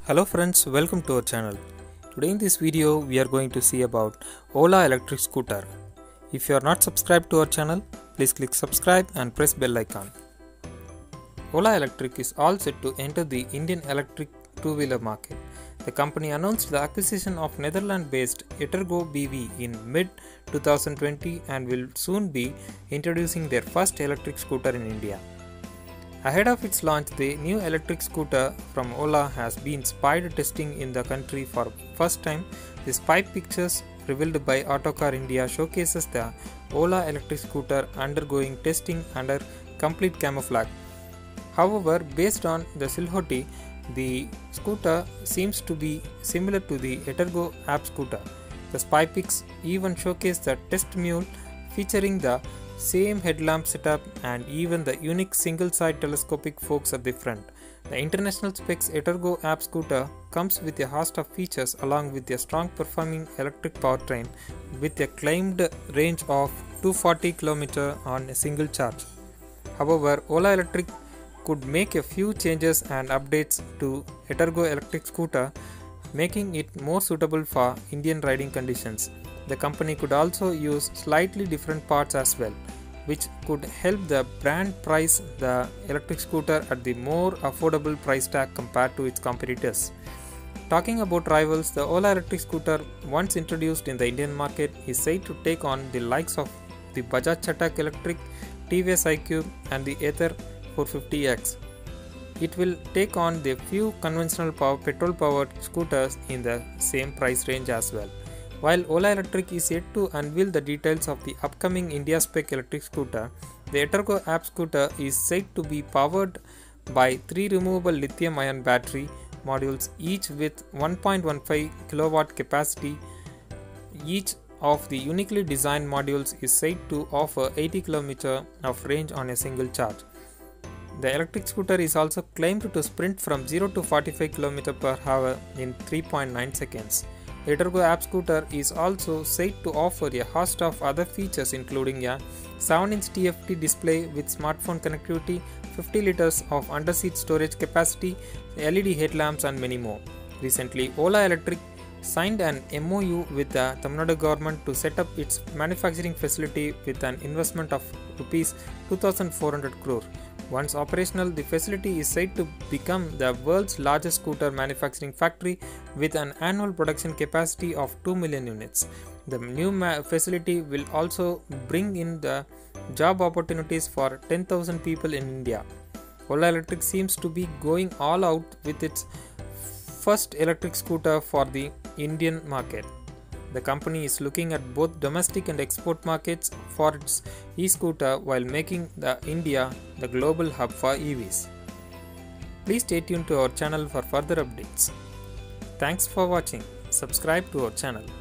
Hello friends, welcome to our channel. Today in this video we are going to see about Ola electric scooter. If you are not subscribed to our channel, please click subscribe and press bell icon. Ola Electric is all set to enter the Indian electric two-wheeler market. The company announced the acquisition of Netherlands-based Etergo BV in mid-2020 and will soon be introducing their first electric scooter in India. Ahead of its launch, the new electric scooter from Ola has been spied testing in the country for first time. The spy pictures revealed by Autocar India showcases the Ola electric scooter undergoing testing under complete camouflage. However, based on the silhouette, the scooter seems to be similar to the Etergo app scooter. The spy pics even showcase the test mule featuring the same headlamp setup and even the unique single-side telescopic forks at the front. The international specs Etergo app scooter comes with a host of features along with a strong performing electric powertrain with a claimed range of 240 km on a single charge. However, Ola Electric could make a few changes and updates to Etergo electric scooter, making it more suitable for Indian riding conditions. The company could also use slightly different parts as well, which could help the brand price the electric scooter at the more affordable price tag compared to its competitors. Talking about rivals, the Ola electric scooter, once introduced in the Indian market, is said to take on the likes of the Bajaj Chetak Electric, TVS iQube and the Ather 450X. It will take on the few conventional petrol-powered scooters in the same price range as well. While Ola Electric is yet to unveil the details of the upcoming India spec electric scooter, the Etergo app scooter is said to be powered by 3 removable lithium-ion battery modules, each with 1.15 kW capacity. Each of the uniquely designed modules is said to offer 80 km of range on a single charge. The electric scooter is also claimed to sprint from 0 to 45 km per hour in 3.9 seconds. The Etergo app scooter is also said to offer a host of other features including a 7-inch TFT display with smartphone connectivity, 50 liters of under-seat storage capacity, LED headlamps and many more. Recently, Ola Electric signed an MOU with the Tamil Nadu government to set up its manufacturing facility with an investment of Rs 2,400 crore. Once operational, the facility is said to become the world's largest scooter manufacturing factory with an annual production capacity of 2 million units. The new facility will also bring in the job opportunities for 10,000 people in India. Ola Electric seems to be going all out with its first electric scooter for the Indian market. The company is looking at both domestic and export markets for its e-scooter while making India the global hub for EVs. Please stay tuned to our channel for further updates. Thanks for watching. Subscribe to our channel.